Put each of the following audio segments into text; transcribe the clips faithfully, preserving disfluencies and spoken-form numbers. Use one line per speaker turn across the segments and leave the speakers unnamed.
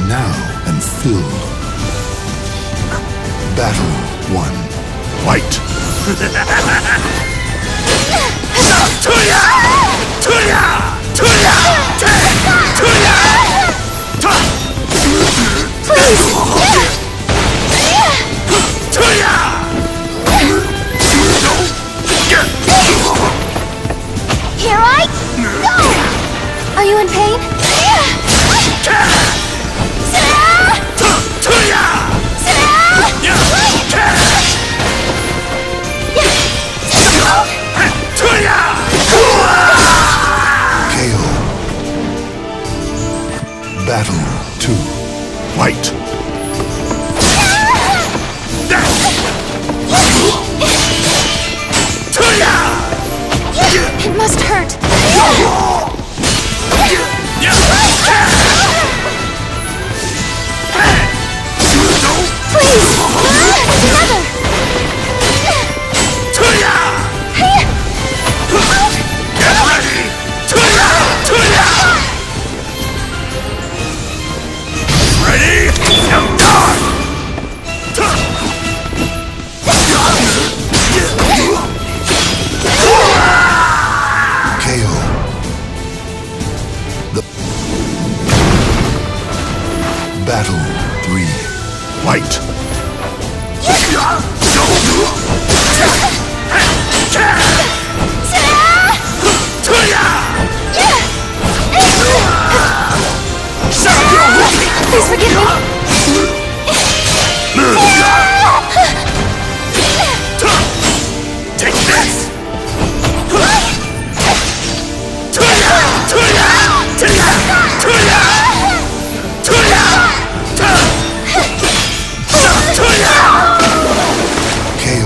now and filled. Battle one. Fight!
Tuya! Tuya! Tuya! Tuya!
Please!
Tuya!
Here I go! Are you in pain?
Tuya!
K O. Battle two. Fight!
It must hurt. Please! Together!
Get ready! Tuya! Tuya! Ready? Now die!
K O. The Battle three. Fight!
Please forgive me.
Take this! Tuya! Tuya! Tuya! Tuya! Tuya! Tuya!
K O.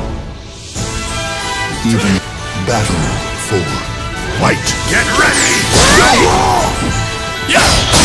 Even battle four. Fight!
Get ready! Go! Yeah!